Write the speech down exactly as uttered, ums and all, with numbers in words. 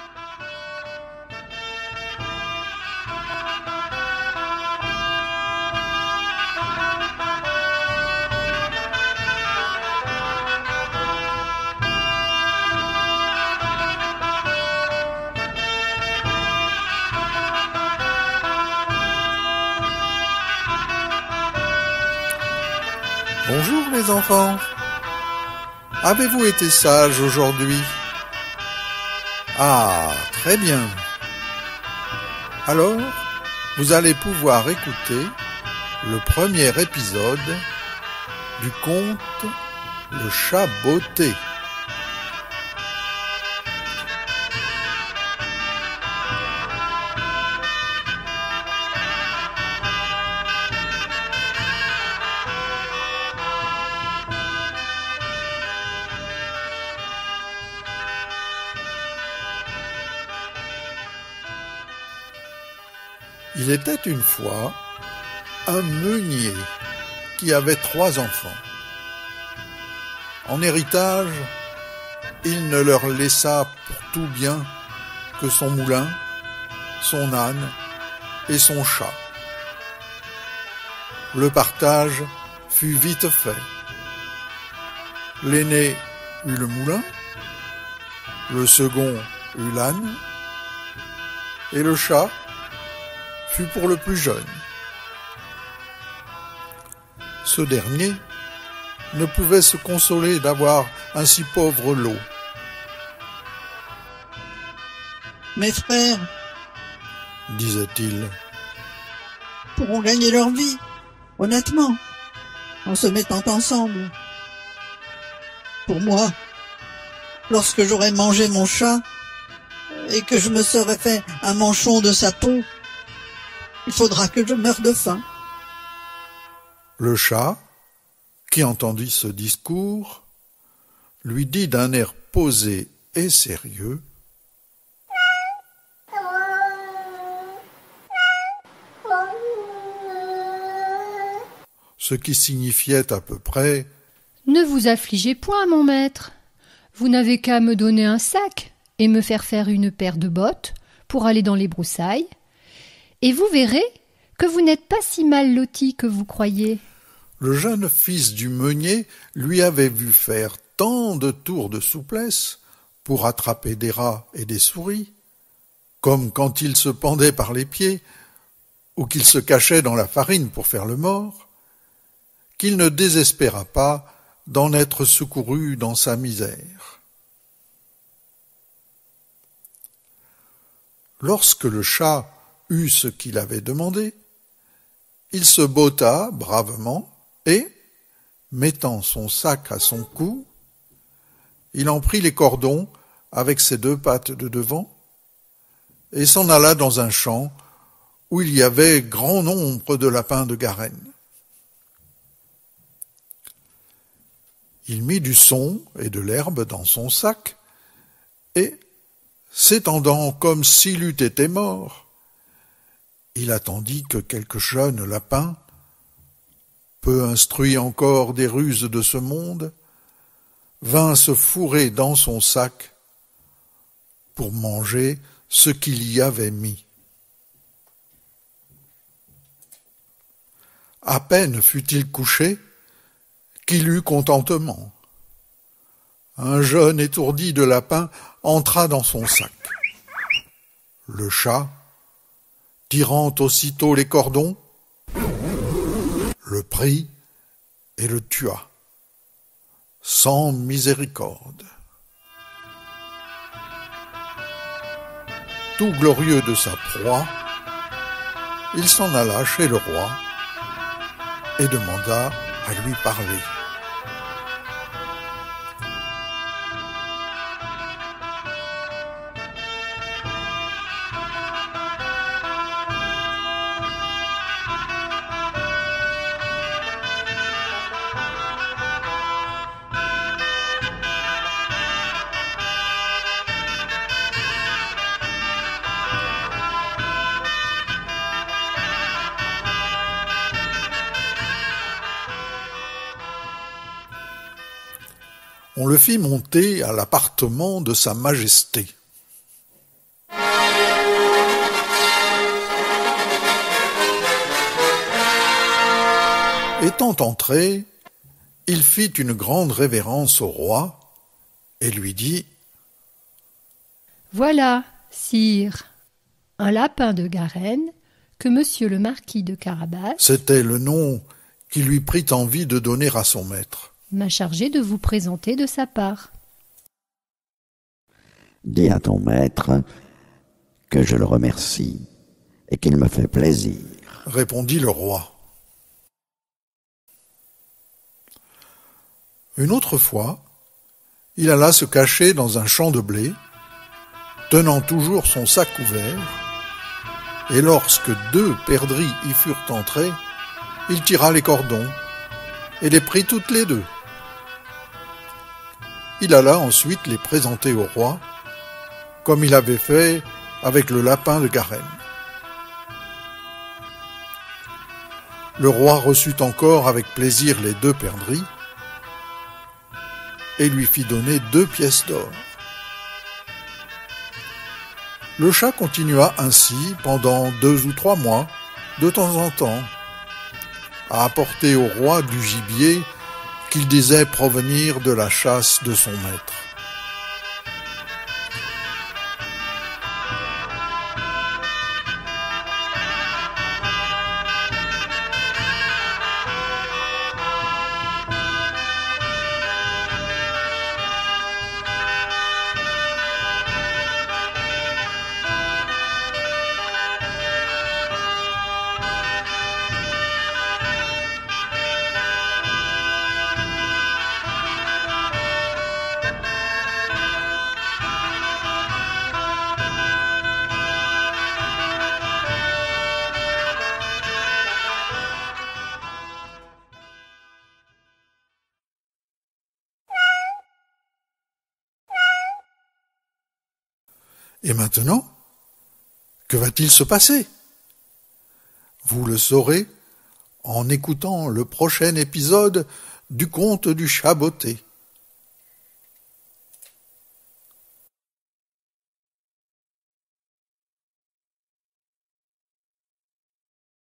Bonjour les enfants. Avez-vous été sages aujourd'hui? Ah, très bien. Alors, vous allez pouvoir écouter le premier épisode du conte Le chat botté. Il était une fois un meunier qui avait trois enfants. En héritage, il ne leur laissa pour tout bien que son moulin, son âne et son chat. Le partage fut vite fait. L'aîné eut le moulin, le second eut l'âne, et le chat fut pour le plus jeune. Ce dernier ne pouvait se consoler d'avoir un si pauvre lot. « Mes frères, disait-il, pourront gagner leur vie, honnêtement, en se mettant ensemble. Pour moi, lorsque j'aurai mangé mon chat et que je me serai fait un manchon de sa peau, il faudra que je meure de faim. » Le chat, qui entendit ce discours, lui dit d'un air posé et sérieux: ce qui signifiait à peu près: ne vous affligez point, mon maître. Vous n'avez qu'à me donner un sac et me faire faire une paire de bottes pour aller dans les broussailles, et vous verrez que vous n'êtes pas si mal loti que vous croyez. Le jeune fils du meunier lui avait vu faire tant de tours de souplesse pour attraper des rats et des souris, comme quand il se pendait par les pieds ou qu'il se cachait dans la farine pour faire le mort, qu'il ne désespéra pas d'en être secouru dans sa misère. Lorsque le chat eut ce qu'il avait demandé, il se botta bravement et, mettant son sac à son cou, il en prit les cordons avec ses deux pattes de devant et s'en alla dans un champ où il y avait grand nombre de lapins de Garenne. Il mit du son et de l'herbe dans son sac et, s'étendant comme s'il eût été mort, il attendit que quelques jeunes lapins, peu instruits encore des ruses de ce monde, vint se fourrer dans son sac pour manger ce qu'il y avait mis. À peine fut-il couché qu'il eut contentement. Un jeune étourdi de lapin entra dans son sac. Le chat, tirant aussitôt les cordons, le prit et le tua, sans miséricorde. Tout glorieux de sa proie, il s'en alla chez le roi et demanda à lui parler. On le fit monter à l'appartement de sa majesté. Étant entré, il fit une grande révérence au roi et lui dit « Voilà, sire, un lapin de Garenne que monsieur le marquis de Carabas, c'était le nom qui lui prit envie de donner à son maître, m'a chargé de vous présenter de sa part. » Dis à ton maître que je le remercie et qu'il me fait plaisir, répondit le roi. Une autre fois, il alla se cacher dans un champ de blé, tenant toujours son sac ouvert, et lorsque deux perdrix y furent entrées, il tira les cordons et les prit toutes les deux. Il alla ensuite les présenter au roi, comme il avait fait avec le lapin de Garenne. Le roi reçut encore avec plaisir les deux perdrix et lui fit donner deux pièces d'or. Le chat continua ainsi pendant deux ou trois mois, de temps en temps, à apporter au roi du gibier qu'il disait provenir de la chasse de son maître. Et maintenant, que va-t-il se passer? Vous le saurez en écoutant le prochain épisode du conte du chat botté.